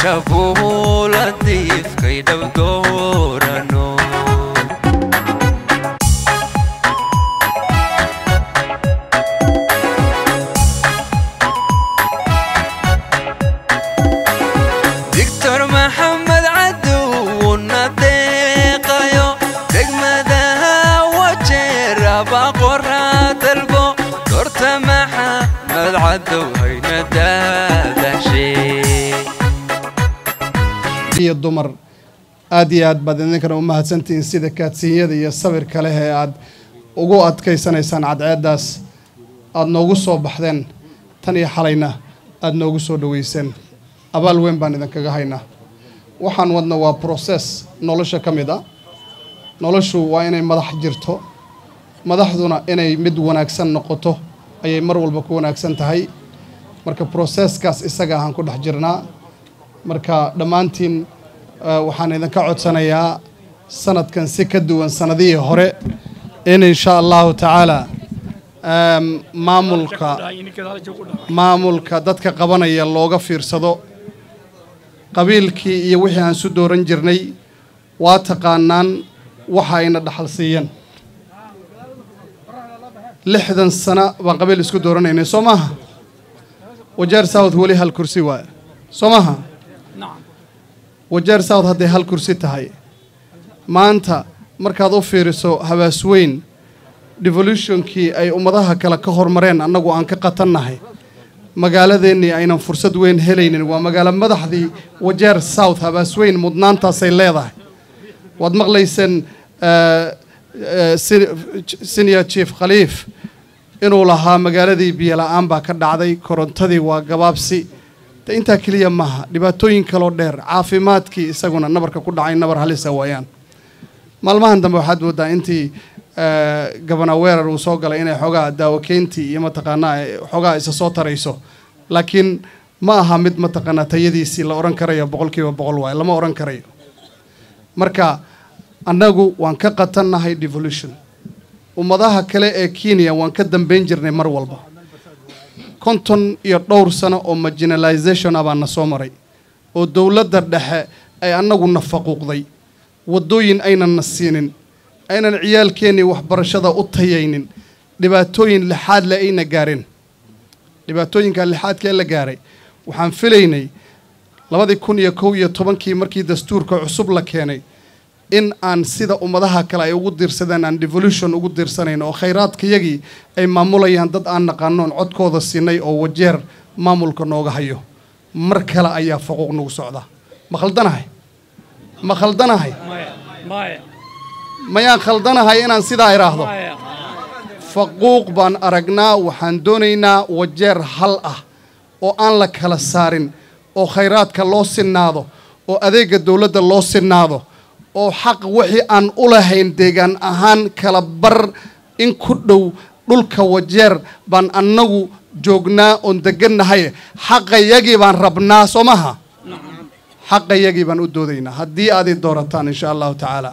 ربو لطيف كيد بدورانو دكتور محمد عدو النطيقيو دقمدها وجير بقرات البو دورت محمد عدو هينا دادشي iyo dumar aad iyo aad baad idinkana u mahadsantihiin sida kaadsiinyada iyo sawirka leh ee aad ugu adkaysanaysaan cadceedaas aad noogu soo baxdeen tan iyo xalayna aad noogu soo dhaweyseen abaal weyn baan idinkaga haynaa waxaan wadna waa process nolosha ka mid ah noloshu waa inay madax jirto madaxduna inay mid wanaagsan noqoto ayay mar walba ku wanaagsan tahay marka processkaas isaga aan ku dhex jirnaa marka dhammaantiin waxaan idinka codsanayaa sanadkan si ka duwan sanadihii hore in insha allahu tacaala maamulka dadka qabanaya looga fiirsado qabiilkii iyo wixii aan su dooran jirnay waa taqaanaan waxa ayna dhaxal siiyeen 60 sano baan qabiil isku dooranaynay soo maaha wajeer south weli hal kursi waaye soo maaha wajeer south hadday hal kursi tahay maanta markaad u fiiriso habaasweyn devolutionkii ay ummadaha kale ka hormareen annagu aan ka qatannahay magaaladeennii aynan fursad weyn helaynin waa magaalo madaxdii wajeer south habaasweyn mudnaantaasay leedahay waad maqlayseen senior chief khaliif inuu lahaa magaaladii biyo la'aan baa ka dhacday korontadii waa gabaabsi intaa keliya maaha dhibaatooyin kaloo dheer caafimaadkii isaguna nabarka ku dhacay nabar halisa waayaan maalmahan dambe waxaad moodaa intii gabana weerar uu soo galay inay xoogaa daawakeyntii iyo mataqaanaa xoogaa isa soo tarayso laakiin ma aha mid mataqaanaa tayadiisii la odhan karayo 100% waaye lama odhan karayo marka annagu waan ka qatannahay devolution ummadaha kale ee Kenya waan ka dambeyn jirnay mar walba 50 iyo dhowr sano oo marginalization abaan soo maray oo dawladda dhexe ay annagu nafaquuqday wadooyin aynan nasiinin aynan ciyaalkeeni waxbarashada u tayaynin dhibaatooyin lixaad la ayna gaareen dhibaatooyinka lixaadka la gaaray waxaan filaynay 2011 markii dastuurka cusub la keenay in aan sida ummadaha kale ay ugu dirsadaan aan devolution ugu dirsanayno oo khayraadkayagii ay maamulayaan dad aan naqaanoon codkooda siinay oo wajeer maamulka nooga hayo mar kale ayaa faquuq nagu socda ma khaldanahay mayaan khaldanahay inaan sidaa iraahdo faquuq baan aragnaa waxaan doonaynaa wajeer hal ah oo aan la kala saarin oo khayraadka loo sinaado oo adeega dawladda loo sinaado oo xaq wixii aan u lahayn deegaan ahaan kala bar in ku dhow dhulka wajeer baan annagu joognaa oon degannahay xaqayagii baan rabnaa soo maha xaqayagii baan u doodaynaa haddii aad i doorataan insha allahu tacaala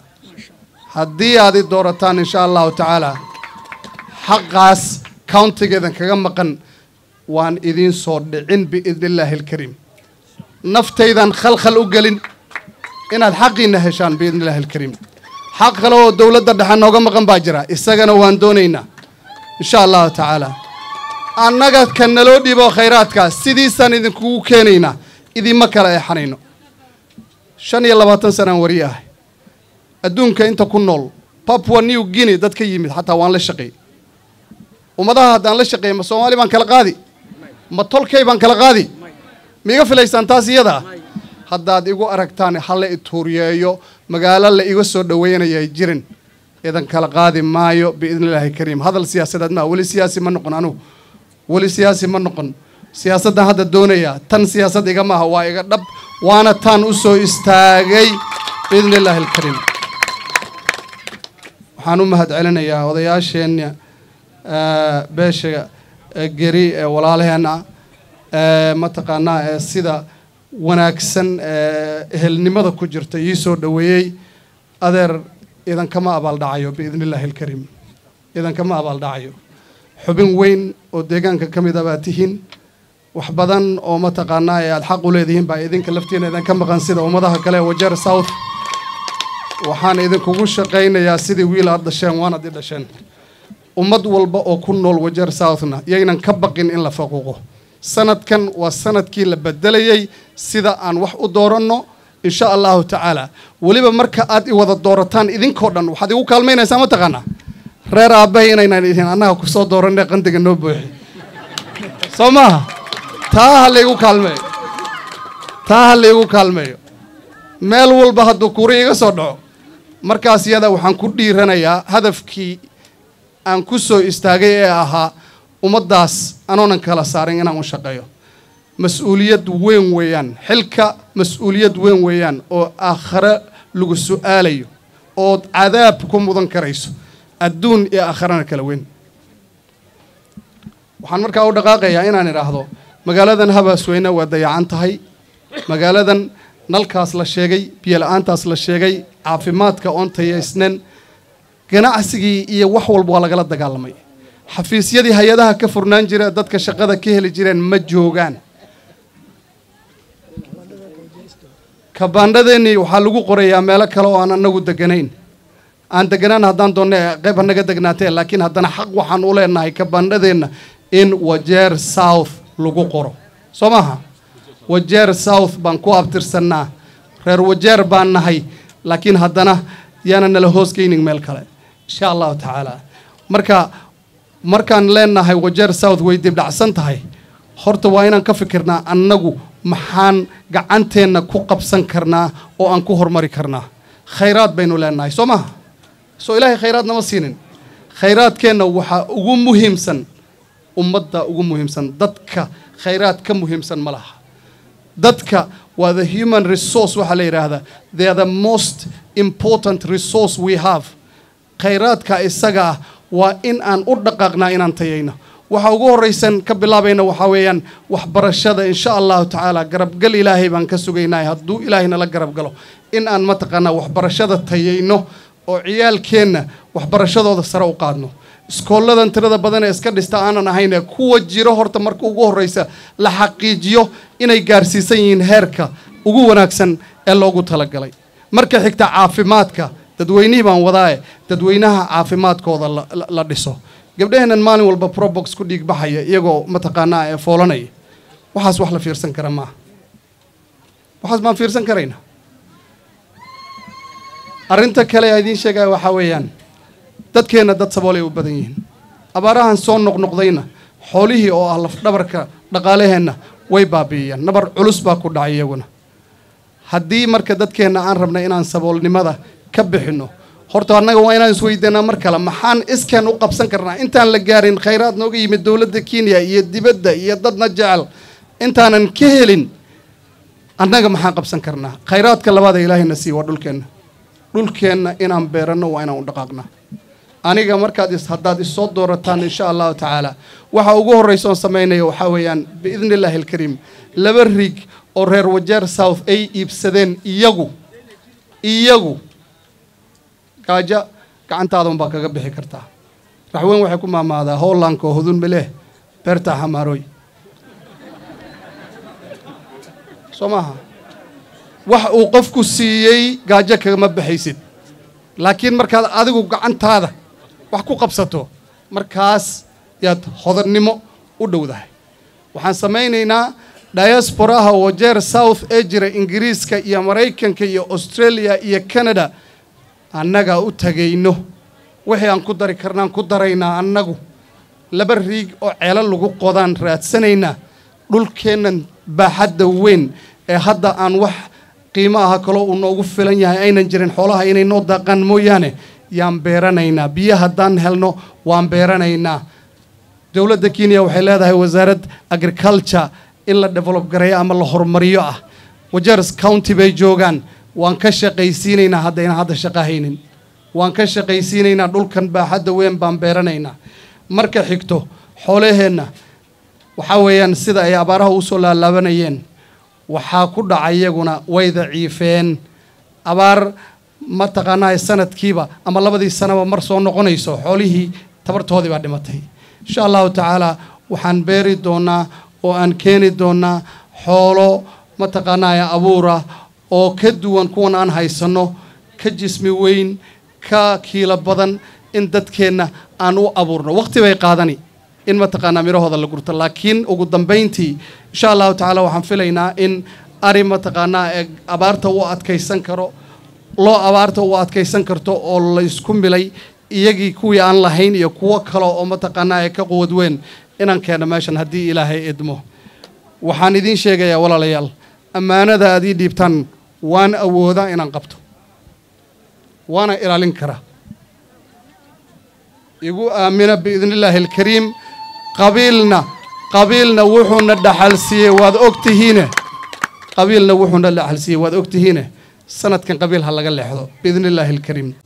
xaqaas countigeedan kaga maqan waan idiin soo dhicin biidnillaahi alkariim naftaydan khalkhal u gelin inaad xaqiina heshaan biidnillaahi alkariim xaq kale oo dawladda dhexe nooga maqan baa jira isagana waan doonaynaa insha allahu tacaala annaga kan naloo dhibo khayraadkaas sidiisaan idinkugu keenaynaa idinma kala eexanayno 25 sanaan wari ah adduunka inta ku nool Papua New Guinea dadka yimid xataa waan la shaqeey ummadaha haddaan la shaqeey ma Soomaali baan kala qaadi ma tolkay baan kala qaadi miiga filaysaan taas iyada haddaad igu aragtaan halle i tuuriyeeyo magaalo la iga soo dhaweynayay jirin idan kala qaadi maayo biidnillaahi kariim hadal siyaasadeed ma wali siyaasi ma noqon anu wali siyaasi ma noqon siyaasaddan hadda doonaya tan siyaasad iga maaha waa iga dhab waana tan u soo istaagay biidnillaahi alkariim waxaan u mahad celinayaa odayaasheenna beesha geri ee walaalaheena mataqaanaa ee sida wanaagsan ehelnimada ku jirta ii soo dhaweeyay adeer idan kama abaal dhacayo biidnillaahi alkariim idan kama abaal dhacayo xubin weyn oo deegaanka ka mid ah baa tihiin وحبدان أو متقنا الحق ولديهم بعد إذن كلفتين إذا كم بقنصيد أو مضاها كله وجر ساوث وحان إذن كوجش قين يا سيدي ويل أرض الشام وانا ضد الشام ومد والبا أو كنا الوجر ساوثنا يجينا كبقين إلا فوقه سنة كان والسنة كي لبدلي سيدا عن وح دورنا إن شاء الله تعالى وليبا مركا آدي وذا الدورتان إذن كورن وحد يقول كلمين سامو تغنى رير أبينا إن أنا كسر دورنا قندق النوبه سما تاه اللي يقول كلمة مال والبهد كوريجا صدق مركز يدا وحن كودي رنايا هدف كي أن كسو استاجيها ومداس أنا نكلا سارين أنا مشقيا مسؤولية وين ويان حلكة مسؤولية وين ويان أو آخر لو سؤالي أو عذاب كم مدن كريسو الدون يا آخرنا كلوين waxaan markaa u dhaqaaqayaa inaan iraahdo magaaladan Habasweyne waa dayacan tahay magaaladan nalkaas la sheegay biyo la'aantaas la sheegay caafimaadka oon tayeysnan ganacsigii iyo wax walba waa lagala dagaalamay xafiisyadii hay'adaha ka furnaan jira dadka shaqada ka heli jireen ma joogaan kabaandadeeni waxa lagu qorayaa meelo kale oo aan anagu deganayn aan deganaan haddaan doonay qayb naga degnaatay laakiin haddana xaq waxaan u leenahay kabaandadeena in Wajeer South lagu qoro Somaha Wajeer South baan ku abtirsanaa reer Wajeer baan nahay laakiin haddana yaana nala hoosgeynin meel kale insha Allah taala markaan leenahay Wajeer South way dib dhacsan tahay horta waa inaan ka fikirnaa annagu maxaan gacanteena ku qabsan karnaa oo aan ku hormari karnaa khayraad baynu leenahay Somaha soo ilaahay khayraad nama siinin khayraadkeena waxa ugu muhiimsan ummadda ugu muhiimsan dadka khayraad ka muhiimsan malaha dadka waa the human resource waxa la yiraahdaa they are the most important resource we have khayraadka isaga waa in aan u dhaqaaqnaa inaan tayayno waxa ugu horeysan ka bilaabayna waxa weeyaan waxbarashada insha Allah taala garabgal ilaahay baan ka sugaynaa hadduu ilaahayna la garab galo in aan mataqana waxbarashada tayayno oo ciyaalkeena waxbarashadooda sare u qaadno iskooladan tirada badan ee iska dhista aanan ahayn kuwa jiro horta marka ugu horeysa la xaqiijiyo inay gaarsiisan yihiin heerka ugu wanaagsan ee loogu talagalay marka xigta caafimaadka dadweynaha baan wadaaye dadweynaha caafimaadkooda la dhiso gabdhaheenan maalin walba probox ku dhiig baxaya iyagoo mataqaanaa ee foolanaya waxaas wax la fiirsan kara ma waxaas ma fiirsan karayna arinta kale ay idin sheegay waxa weeyaan dadkeena dad sabool ay u badan yihiin abaarahan soo noqnoqdayna xoolihii oo ah laf dhabarka dhaqaalaheena way baabiiyeen nabar culus baa ku dhacay iyaguna haddii marka dadkeena aan rabna inaan saboolnimada ka bixino horta annaga waa inaan isweydiinaa mar kale maxaan iskan u qabsan karnaa intaan la gaarin khayraad nooga yimid dawladda Kenya iyo dibadda iyo dadna jecel intaanan ka helin annaga maxaan qabsan karnaa khayraadka labaad ee Ilaahayna sii waa dhulkeena inaan beerano waa inaan u dhaqaaqnaa aniga markaad haddaad isoo doorataan insha Allah taala waxa ugu horeysa oo sameeynaya waxa weeyaan biidnillaahi alkariim laba rig oo reer Wajeer South ay iibsadeen iyagu kaaja gacantaada baa kaga bixi kartaa raxweyn waxay ku maamaadaa Hollandka hudun mileh beerta xamaaroy Somaha wax uu qofku siiyay gaaja kama baxaysid laakiin markaad adigu gacantaada wax ku qabsato markaas yaad hodannimo u dhowdahay waxaan sameynaynaa diasporaha Wajeer South ee jira Ingiriiska iyo Mareykanka iyo Australia iyo Canada annaga u tagayno wixii aan ku dari karnaan ku daraynaa annagu laba riig oo ceelal lagu qodaan raadsanaynaa dhulkeenan baaxadda weyn ee hadda aan wax qiimaha kale uu noogu filan yahay aynan jirin xoolaha inay noo daaqan mooyaane yaan beeranaynaa biyo haddaan helno waan beeranaynaa dawladda Kenya waxay leedahay wasaarad agriculture in la develop gareeyo ama la horumariyo ah Wajeer County bay joogaan waan ka shaqaysiinaynaa haddayna hadda shaqahaynin waan ka shaqaysiinaynaa dhulkan baaxadda weyn baan beeranaynaa marka xigto xoolaheena waxa weeyaan sida ay abaaraha u soo laalaabanayeen waxaa ku dhacay iyaguna way daciifeen abaar ma taqaanaa sanadkiiba ama labadii sanaba mar soo noqonayso xoolihii tabartoodii baa dhimatay insha Allah taala waxaan beeri doonaa oo aan keeni doonaa xoolo mataqaanaa abuura oo ka duwan kuwan aan haysano ka jismi weyn ka kiila badan in dadkeena aan u abuurno waqti bay qaadani in mataqaanaa mirahooda la gurto laakiin ugu dambeyntii insha Allah ta'ala waxaan filaynaa in ari mataqaanaa abaarta uu adkaysan karo loo abaarta uu adkaysan karto oo la isku milay iyagii kuwii aan lahayn iyo kuwa kale oo mataqaanaa ka quwad weyn inaan keeno meeshan haddii ilaahay idmo waxaan idin sheegayaa walaalayaal ammaanada aad ii dhiibtaan waan awoodaa inaan qabto waana ilaalin karaa igu aamina biidnillaahi alkariim qabiilna wuxuuna dhaxalsiiyey waad ogtihiine sanadkan qabiil ha laga leexdo biidnillaahi alkariim